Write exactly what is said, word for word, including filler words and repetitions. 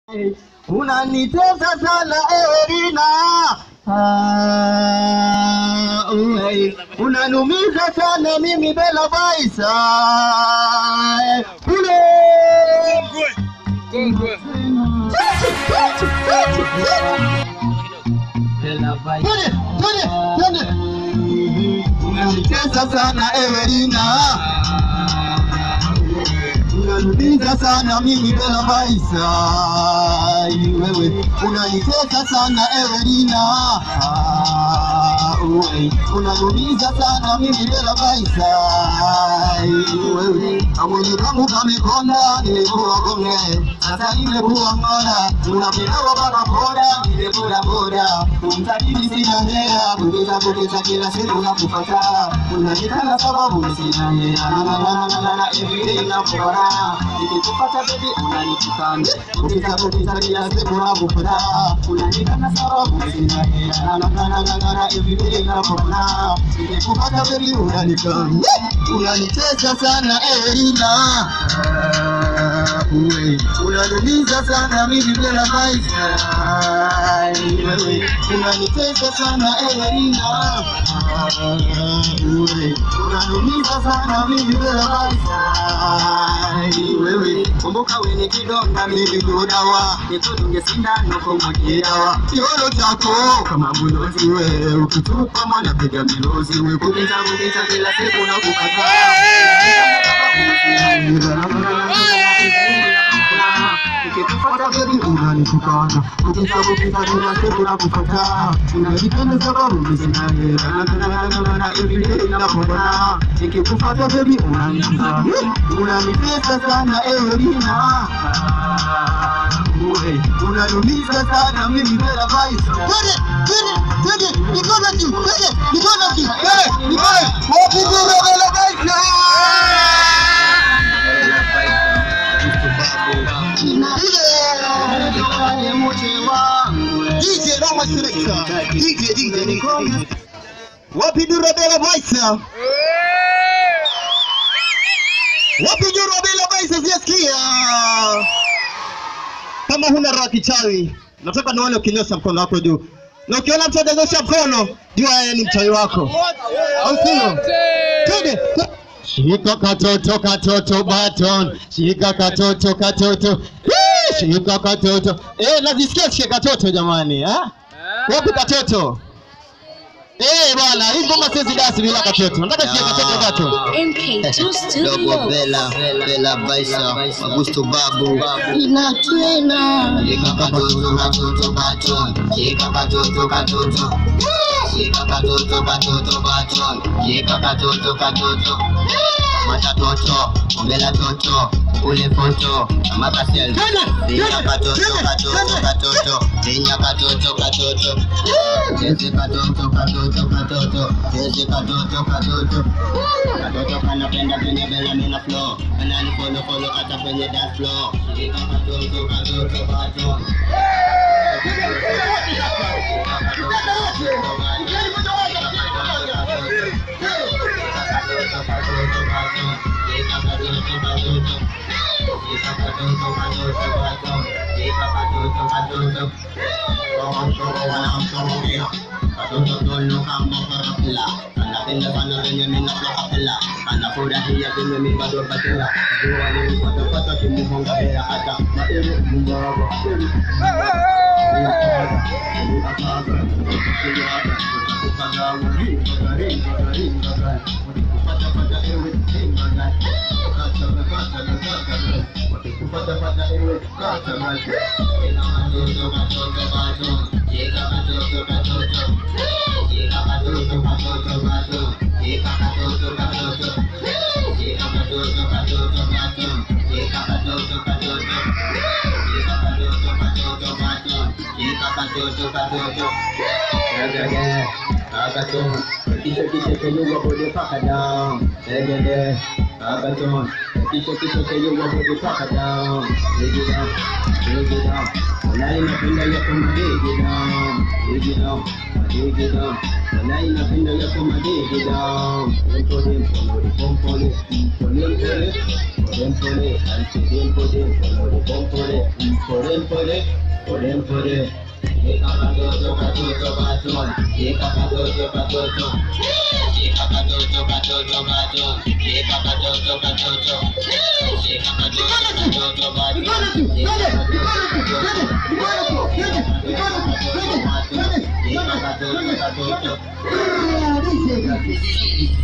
Unanitesa sana Erina, ah, uwe. Unanumiza sana mimi Bella Baisa, ule. Bella Baisa, unanitesa sana Erina, unanumiza sana mimi Bella Baisa, wewe unanitesa sana Erina, wewe unanumiza sana mimi Bella Baisa, wewe amoni wangu kamekonda nilikuwa gonge sasa nimekuwa ngona unapewa baba boda nimekuwa boda umtadini sina hela kuliza kuliza kila siku nakupata unanitaka sababu sina hela na na na na na everyday nakupata nikikupata baby unanitukana kuliza kuliza kila siku nakupata unanitaka sababu sina hela na na na na na everyday nakupata nikikupata baby unanitukana unanitesa sana Erina, uwe unanumiza sana mimi Bella Baisa, wewe unanitesa sana Erina, uwe unanumiza sana mimi Bella Baisa, wewe kumbuka wewe ni kidonda mimi ndo dawa nikudunge sindano kwa dawa kiolo chako kama mbuzi wewe ukitupa mwana piga milozi wewe kuliza kuliza kila siku na kukata ukipata baby unanitukana ukitaka kufanya siku na kufata unanipenda sababu sina hela na na na na na everyday nakupata nikikupata baby unanitukana unanitesa sana Erina, wewe unanumiza sana mimi Bella Baisa. Twende twende twende nikola tu twende nikola tu twende nikola wapi Bella Baisa. D J Roma Selector, D J D J Nicola. Wapi Bella Baisa? Wapi Bella Baisa siasikia? Kama huna roho kichawi, nataka nione ukinyosha mkono wako juu. Na ukiona mtu ananyosha mkono, jua yeye ni mchawi wako. Au sio? Twende. Shika katoto katoto baton, shika katoto katoto. Shika katoto. Eh, najisikia shika katoto jamani, eh? Wapi katoto? Eh bwana, hii ngoma siwezi dance bila katoto. Nataka shika katoto katoto. M K two Studio. Dogo Bella, Bella Baisa, Augusto Babu. Ina tena. Shika katoto katoto baton, shika katoto katoto. Shika katoto katoto baton, shika katoto katoto. Mata toto, Bella toto, ule foto, mata selfie. Shika katoto katoto katoto, shika katoto katoto. Cheze katoto katoto katoto, cheze katoto katoto. Katoto kanapenda kwenye Bella mina flow, anani follow follow hata kwenye dance floor. Shika katoto katoto katoto. Anapenda sana venye mimi nakapela, anafurahia venye mimi bado batela. Jua ni pata pata kimuhonga bila hata maero mbago. Kisha kisha keluga bode paka down. Egede, agaton, kisha kisha kwa hiyo body paka down, dig it down, dig it down. Walai napenda yako dig it down, dig it down, dig it down. Walai napenda yako dig it down. Tempo tempo, tempo tempo, tempo tempo, tempo tempo, tempo tempo, tempo tempo. Eka katoto katoto katoto, eka katoto katoto, eka katoto katoto katoto, eka katoto katoto, eka katoto katoto katoto, eka katoto katoto.